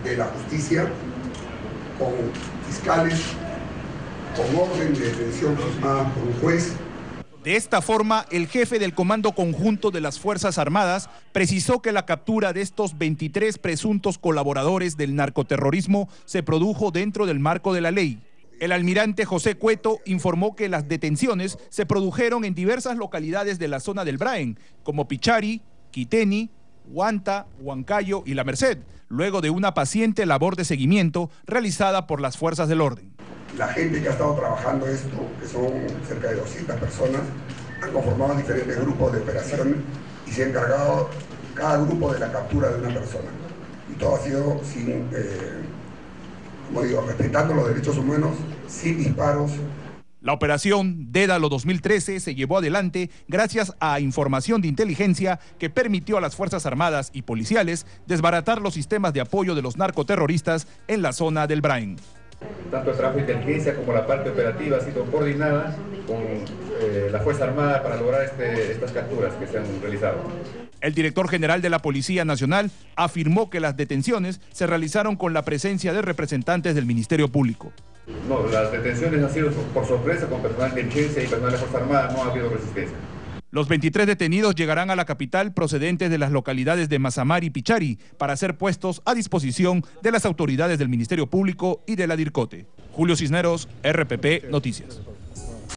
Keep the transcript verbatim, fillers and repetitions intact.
de la justicia, con fiscales, con orden de detención firmada por un juez. De esta forma, el jefe del Comando Conjunto de las Fuerzas Armadas precisó que la captura de estos veintitrés presuntos colaboradores del narcoterrorismo se produjo dentro del marco de la ley. El almirante José Cueto informó que las detenciones se produjeron en diversas localidades de la zona del Braen, como Pichari, Quiteni, Huanta, Huancayo y La Merced, luego de una paciente labor de seguimiento realizada por las fuerzas del orden. La gente que ha estado trabajando esto, que son cerca de doscientas personas, han conformado diferentes grupos de operaciones y se ha encargado cada grupo de la captura de una persona. Y todo ha sido sin, eh, como digo, respetando los derechos humanos, sin disparos. La operación Dédalo dos mil trece se llevó adelante gracias a información de inteligencia que permitió a las Fuerzas Armadas y policiales desbaratar los sistemas de apoyo de los narcoterroristas en la zona del Braen. Tanto el trabajo de inteligencia como la parte operativa ha sido coordinada con eh, la Fuerza Armada para lograr este, estas capturas que se han realizado. El director general de la Policía Nacional afirmó que las detenciones se realizaron con la presencia de representantes del Ministerio Público. No, las detenciones han sido por sorpresa con personal de inteligencia y personal de la Fuerza Armada, no ha habido resistencia. Los veintitrés detenidos llegarán a la capital procedentes de las localidades de Mazamar y Pichari para ser puestos a disposición de las autoridades del Ministerio Público y de la DIRCOTE. Julio Cisneros, R P P Noticias.